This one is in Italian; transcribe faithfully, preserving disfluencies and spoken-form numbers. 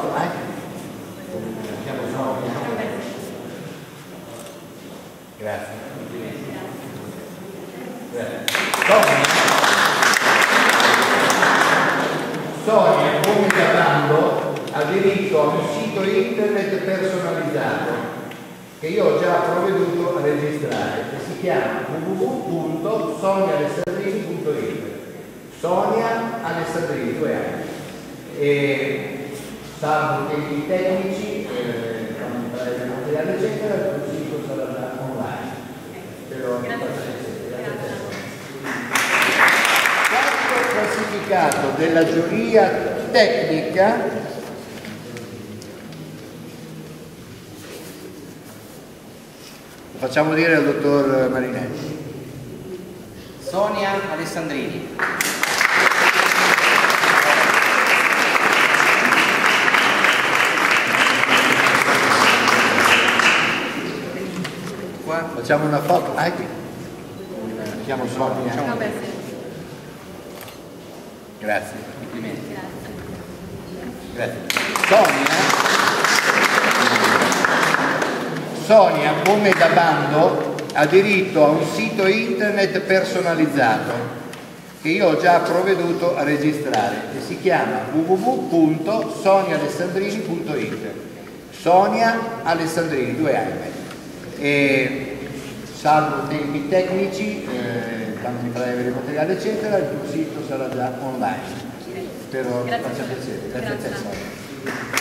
eh? Grazie. Sonia, Sonia come Giavando ha diritto a un sito internet personalizzato che io ho già provveduto a registrare, che si chiama w w w punto sonia alessandrini punto it. Sonia Alessandrini, due anni. E salvo tempi tecnici, eh, quando fare il materiale eccetera, il sito sarà già online. Però quarto classificato della giuria tecnica lo facciamo dire al dottor Marinetti. Sonia Alessandrini. Qua facciamo una foto. Ah, qui. Chiamo Sonia. No, beh, sì. Grazie. Complimenti. Grazie. Sonia, Sonia, come da bando, ha diritto a un sito internet personalizzato che io ho già provveduto a registrare e si chiama w w w punto sonia alessandrini punto it. Sonia Alessandrini, due anni. E salvo tempi tecnici, eh, quando mi farai avere il materiale eccetera, il tuo sito sarà già online. Spero vi faccia piacere. Grazie a te, Sonia.